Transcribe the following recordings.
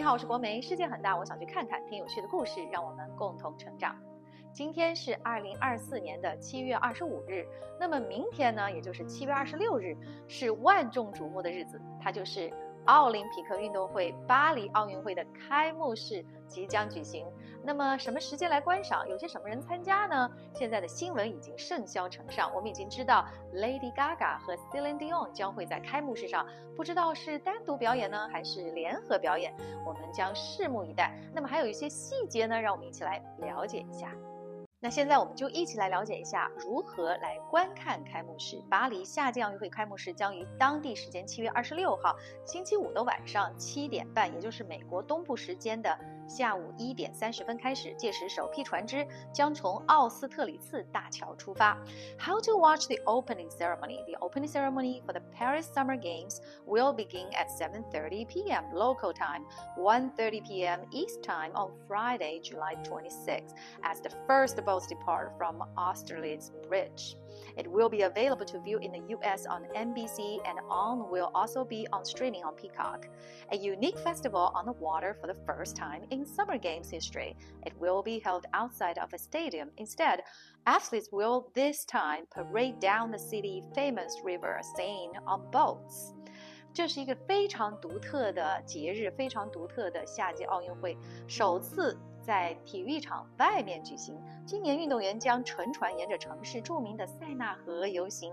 好，我是国梅。世界很大，我想去看看，听有趣的故事，让我们共同成长。今天是2024年的7月25日，那么明天呢，也就是7月26日，是万众瞩目的日子，它就是奥林匹克运动会巴黎奥运会的开幕式即将举行。那么什么时间来观赏？有些什么人参加呢？现在的新闻已经甚嚣尘上，我们已经知道 Lady Gaga 和 Celine Dion 将会在开幕式上，不知道是单独表演呢，还是联合表演，我们将拭目以待。那么还有一些细节呢，让我们一起来了解一下。那现在我们就一起来了解一下如何来观看开幕式。巴黎夏季奥运会开幕式将于当地时间7月26号星期五的晚上7点半，也就是美国东部时间的下午1点30分开始。届时首批船只将从奥斯特里茨大桥出发。How to watch the opening ceremony? The opening ceremony for the Paris Summer Games will begin at 7:30 p.m. local time, 1:30 p.m. East time on Friday, July 26th, as the first boats depart from Austerlitz Bridge. It will be available to view in the U.S. on NBC and will also be on streaming on Peacock. A unique festival on the water for the first time in Summer Games history. It will be held outside of a stadium. Instead, athletes will this time parade down the city famous river Seine on boats. 这是一个非常独特的节日，非常独特的夏季奥运会，首次在体育场外面举行。今年运动员将乘船沿着城市著名的塞纳河游行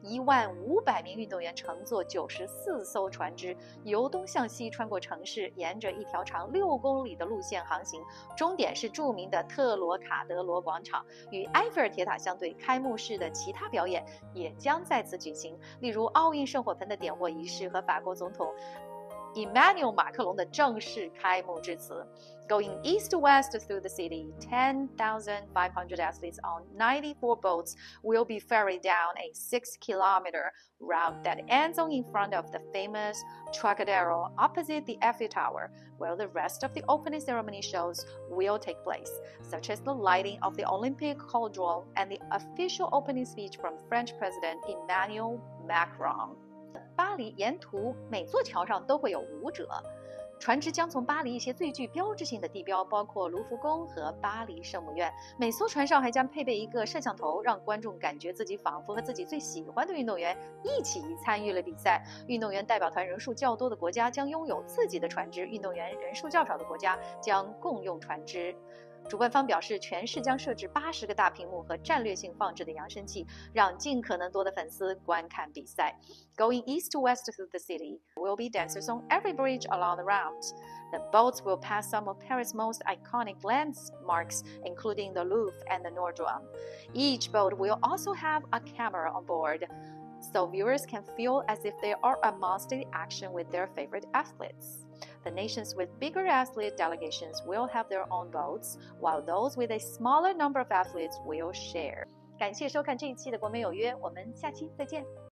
，15000名运动员乘坐94艘船只，由东向西穿过城市，沿着一条长6公里的路线航行，终点是著名的特罗卡德罗广场。与埃菲尔铁塔相对，开幕式的其他表演也将在此举行，例如奥运圣火盆的点火仪式和法国总统Emmanuel 马克龙的正式开幕致辞。Going east to west through the city, 10,500 athletes on 94 boats will be ferried down a 6-kilometer route that ends in front of the famous Trocadero opposite the Eiffel Tower, where the rest of the opening ceremony shows will take place, such as the lighting of the Olympic cauldron and the official opening speech from French President Emmanuel Macron. 巴黎沿途每座桥上都会有舞者，船只将从巴黎一些最具标志性的地标，包括卢浮宫和巴黎圣母院。每艘船上还将配备一个摄像头，让观众感觉自己仿佛和自己最喜欢的运动员一起参与了比赛。运动员代表团人数较多的国家将拥有自己的船只，运动员人数较少的国家将共用船只。主办方表示，全市将设置80个大屏幕和战略性放置的扬声器，让尽可能多的粉丝观看比赛。Going east to west through the city, will be dancers on every bridge along the route. The boats will pass some of Paris' most iconic landmarks, including the Louvre and the Notre Dame. Each boat will also have a camera on board, so viewers can feel as if they are amongst the action with their favorite athletes. The nations with bigger athlete delegations will have their own boats, while those with a smaller number of athletes will share. 感谢收看这一期的国美有约，我们下期再见。